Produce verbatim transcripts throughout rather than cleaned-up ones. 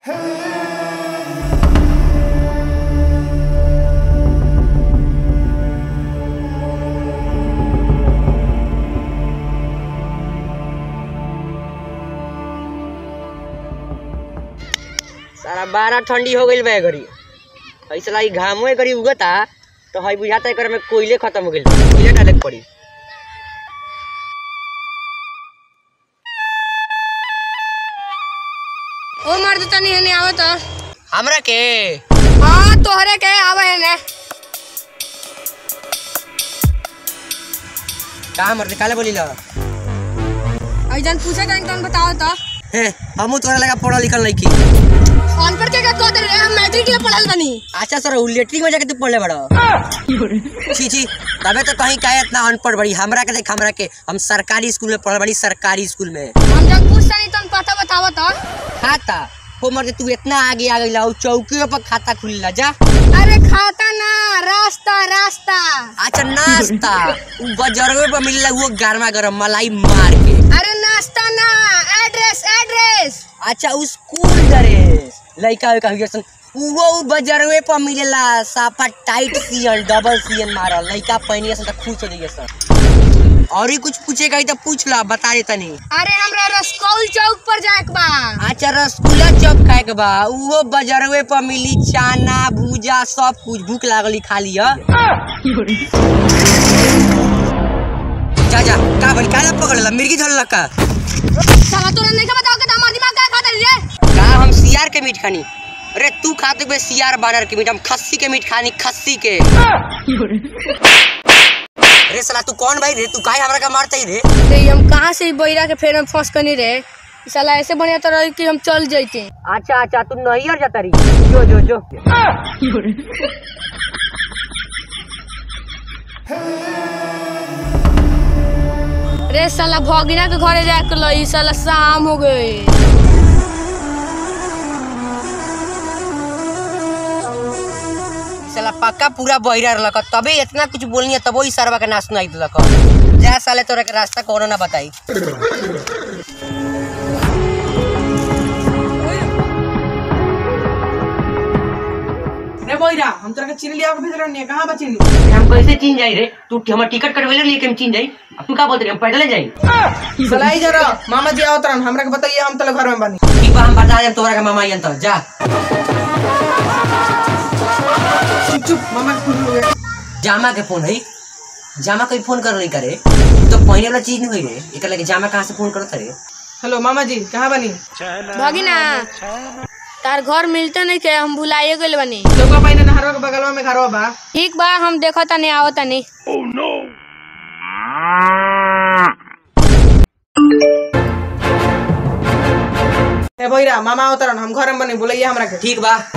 सारा बारह ठंडी हो गई बे घड़ी ऐसा ही घामो घड़ी उगता तो हई बुझाता है में कोयले खत्म हो गई कोयले डाले पड़ी। ओ मर्द तनी हने आवत हमरा के हां तोहरे के आवे ने का मर्द काले बोली ला ऐजन पूछे तन तन बताओ त हैं हमू तोरा लगा पढ़ा लिखल नहीं की अनपढ़ के का कह दे रे हम मैट्रिक के पढ़ल बनी। अच्छा सर लेटरिंग में जाके तू पढ़ले बड़ा छी छी तबे तो कहीं काहे इतना अनपढ़ बड़ी हमरा के देख हमरा के हम सरकारी स्कूल में पढ़ल बड़ी सरकारी स्कूल में हम जब पूछतानी तन पता बताओ त खाता हो मर्द तू इतना आगे आ गइला चौकी पर खाता खुलला जा। अरे खाता ना रास्ता रास्ता अच्छा नाश्ता उ बजरवे पर मिलला वो गरमा गरम मलाई मार के। अरे नाश्ता ना एड्रेस एड्रेस अच्छा उ स्कूल ड्रेस लइका का हियसन वो बजरवे पर मिलेला साफा टाइट सियन डबल सियन मारल लइका पहनिए से त खुश हो जाइए सर। और ही कुछ पूछेगा तो पूछ ला बता दे तनी। अरे हमरा रसकौल चौक पर जाए के बा। अच्छा रसगुल्ला चौक खाए के बा वो बजरवे पर मिली चाना भूजा सब कुछ भूख लागली खा लिया। जा जा का बन काला पकड़ला मिर्गी धरला का साला तोरा नहीं का बताओ के हमार दिमाग का खाता रे का हम सियार के मीट खानी। अरे तू खाते बे सियार बानर के मीट हम खस्सी के मीट खानी खस्सी के। अरे साला तू कौन भाई रे तू काहे हमरा का मारते रे रे हम कहां से बैरा के फेर में फंस कनी रे साला ऐसे बढ़िया तो रही कि हम चल जइते। अच्छा अच्छा तू नहियर जाता रही जो जो जो रे साला भगिना के घरे जाके लई साला शाम हो गई। साला पक्का पूरा बहिरा रहलक तबे इतना कुछ बोलनी तबो ई सरवा के ना सुनाई देलक जा साले तोरा के रास्ता कोनो ना बताई। रे बहिरा हम तोरा के चिन लिया के भेज रहनी कहां बचिनी हम कैसे चीन जाई रे तू हमर टिकट कटवेले लिए के हम चीन जाई अब तू का बोलत रे हम पैदल जाई सलाई जरा मामा जी आवत रहन हमरा के बताइए हम तले घर में बनी ठीक बा हम बता देम तोरा के मामा आइन त जा चुप चुप मामा के फोन हो गया जामा के फोन है जामा कोई फोन कर नहीं करे तो पहले वाला चीज नहीं हुई रे एकर लगे जामा कहां से फोन करत रे। हेलो मामा जी कहां बनी भगिना तार घर मिलते नहीं के हम भुलाए गइल बनी लोका पाइने नहरवा के बगलवा में घरवा बा ठीक बा हम देखत नहीं आवत नहीं। ओह नो ए बहिरा मामा आवत रहन हम घर में बनी बोलइए हमरा के ठीक बा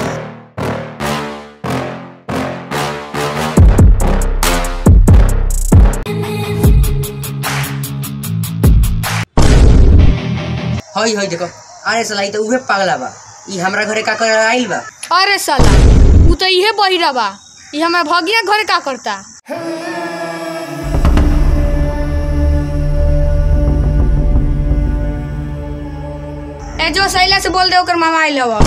हई हई देखो अरे साला ई तो उहे पागला बा ई हमरा घरे का कर आइल बा। अरे साला उ तो इहे बहिरा बा ई हमरा भगिया घरे का करता। ए जो सैला से बोल दे ओकर मामा आइल हवा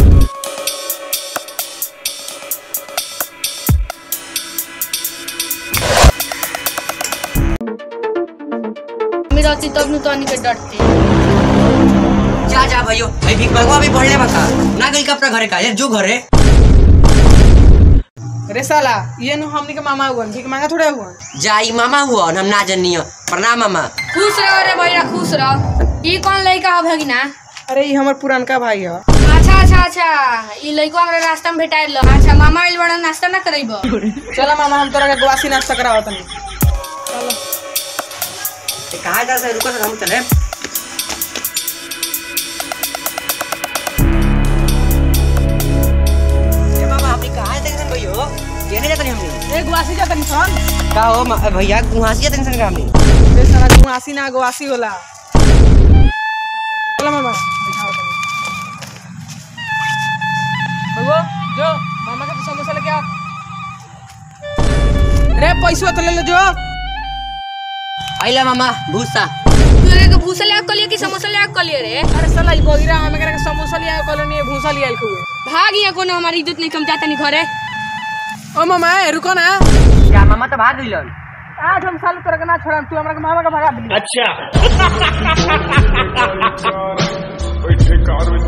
मेरा ती तब नु तनी के डरते जा जा भाइयों भाई भीख मंगवा भी पढ़ले बता ना गई का अपना घरे का यार जो घरे रे साला ये नु हमनी के मामा हुआ भीख मांगा थोड़े हुआ जाई मामा हुआ हम ना जनियो प्रणाम मामा। खुश रहो रे भैया खुश रहो। ई कौन लइका है भगिना अरे ये हमर पुरानका भाई है। अच्छा अच्छा अच्छा ई लइका हमरा रास्ता में भेटाइल। अच्छा मामा आइल बड़ा नाश्ता ना करइबो चला मामा हम तोरा के गवासी नाश्ता करावत तनी चलो ते कहां जा से रुको हम चले ये मामा आप कहां टेंशन भइयो केने जात नहीं हमनी ए गवासी जा तनी सन का हो भैया गुहासी टेंशन का हमनी रे साला गवासी ना गवासी होला चलो मामा बिठाओ तनी बगो जो मामा के समोसा लेके आ रे पैसा तो ले ले जो आइला मामा भूसा तोरे के भूसा ले कलिए कि समोसा ले कलिए रे? अरे साला ई बहिरा हम एकरा के समोसा लिया कॉलोनी भूसा लिया खुए। भाग यहाँ कोनो हमारी इज्जत नहीं कम जाता नहीं घरे। ओ मामा रुको ना। क्या मामा तो भाग गइलन? आज हम साल तोरा के ना छोड़म, तू हमरा के मामा के भगा दिली। अच्छा